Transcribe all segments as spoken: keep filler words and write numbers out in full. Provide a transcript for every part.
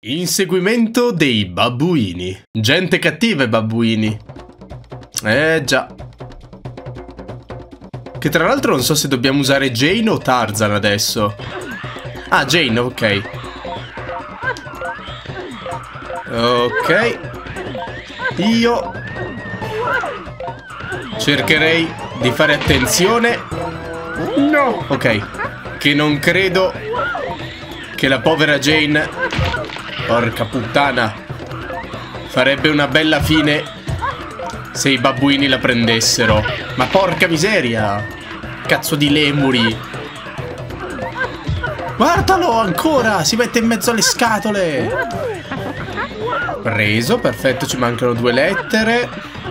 Inseguimento dei babbuini. Gente cattiva i babbuini. Eh già. Che tra l'altro non so se dobbiamo usare Jane o Tarzan adesso. Ah, Jane, ok. Ok. Io cercherei di fare attenzione. No. Ok. Che non credo che la povera Jane, porca puttana, farebbe una bella fine se i babbuini la prendessero. Ma porca miseria, cazzo di lemuri. Guardalo ancora, si mette in mezzo alle scatole. Preso, perfetto, ci mancano due lettere.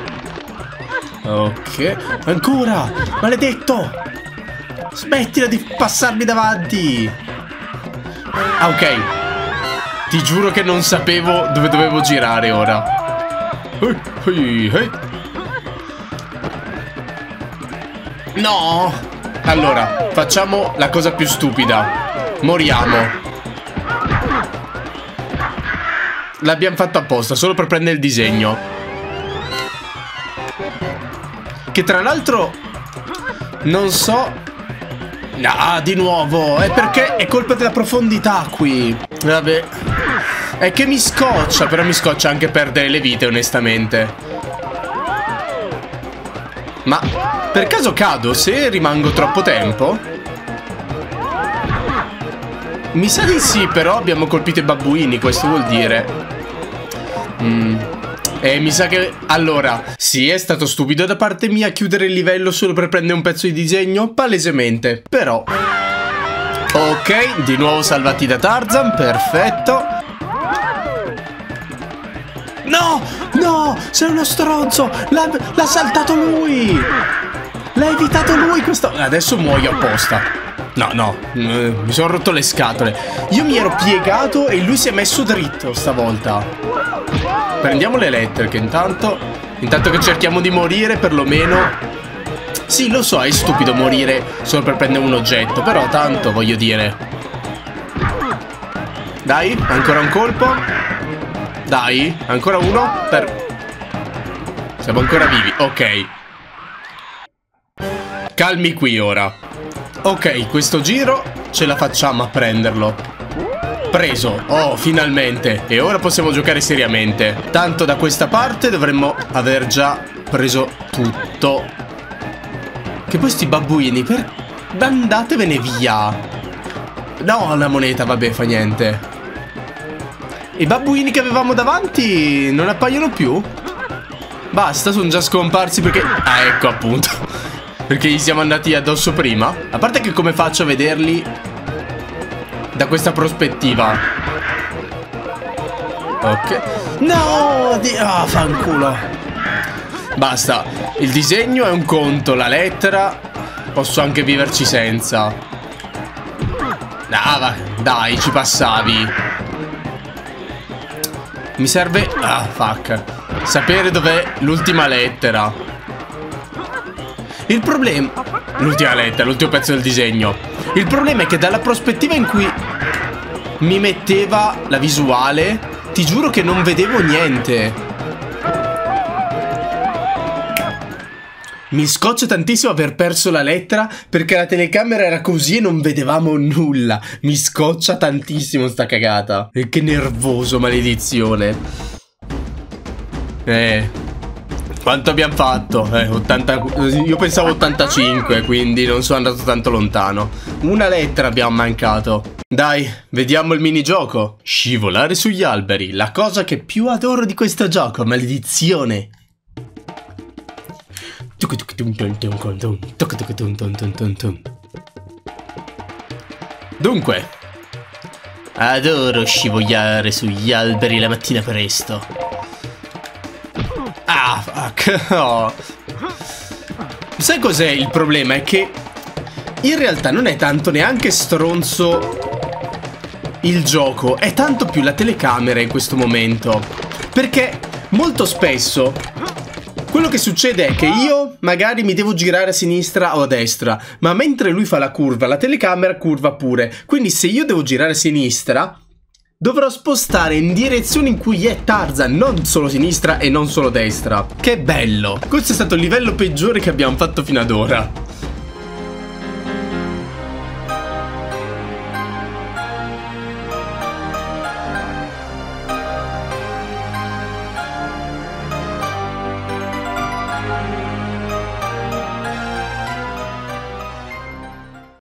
Ok, ancora, maledetto, smettila di passarmi davanti. Ah, ok. Ti giuro che non sapevo dove dovevo girare ora. Hey, hey, hey. No. Allora, facciamo la cosa più stupida. Moriamo. L'abbiamo fatto apposta, solo per prendere il disegno. Che tra l'altro non so. Ah, di nuovo. È perché è colpa della profondità qui. Vabbè. È che mi scoccia, però mi scoccia anche perdere le vite, onestamente. Ma per caso cado se rimango troppo tempo? Mi sa di sì, però abbiamo colpito i babbuini, questo vuol dire. Mm. E mi sa che... Allora, sì, è stato stupido da parte mia chiudere il livello solo per prendere un pezzo di disegno, palesemente. Però... Ok, di nuovo salvati da Tarzan, perfetto. No, no, sei uno stronzo, l'ha saltato lui. L'ha evitato lui questo... Adesso muoio apposta. No, no, mi sono rotto le scatole. Io mi ero piegato e lui si è messo dritto stavolta. Prendiamo le lettere che intanto... Intanto che cerchiamo di morire perlomeno... Sì, lo so, è stupido morire solo per prendere un oggetto, però tanto voglio dire. Dai, ancora un colpo. Dai, ancora uno per... Siamo ancora vivi, ok. Calmi qui ora. Ok, questo giro ce la facciamo a prenderlo. Preso, oh, finalmente. E ora possiamo giocare seriamente. Tanto da questa parte dovremmo aver già preso tutto. Che poi sti babbuini, per... andatevene via. No, una moneta, vabbè, fa niente. I babbuini che avevamo davanti non appaiono più? Basta, sono già scomparsi perché... Ah, ecco appunto. Perché gli siamo andati addosso prima. A parte che come faccio a vederli da questa prospettiva? Ok. No! Ah, oh, fanculo. Basta. Il disegno è un conto, la lettera posso anche viverci senza. Ah, va. Dai, ci passavi. Mi serve... Ah, fuck. Sapere dov'è l'ultima lettera. Il problema... L'ultima lettera, l'ultimo pezzo del disegno. Il problema è che dalla prospettiva in cui mi metteva la visuale, ti giuro che non vedevo niente. Mi scoccia tantissimo aver perso la lettera perché la telecamera era così e non vedevamo nulla. Mi scoccia tantissimo sta cagata. E che nervoso, maledizione. Eh... Quanto abbiamo fatto? Eh, ottanta... Io pensavo ottantacinque, quindi non sono andato tanto lontano. Una lettera abbiamo mancato. Dai, vediamo il minigioco. Scivolare sugli alberi, la cosa che più adoro di questo gioco, maledizione. Dunque, adoro scivolare sugli alberi la mattina presto. Ah, fuck. Oh. Sai cos'è il problema? È che in realtà non è tanto neanche stronzo il gioco, è tanto più la telecamera in questo momento. Perché molto spesso quello che succede è che io magari mi devo girare a sinistra o a destra, ma mentre lui fa la curva, la telecamera curva pure. Quindi se io devo girare a sinistra, dovrò spostare in direzione in cui è Tarzan, non solo sinistra e non solo destra. Che bello! Questo è stato il livello peggiore che abbiamo fatto fino ad ora.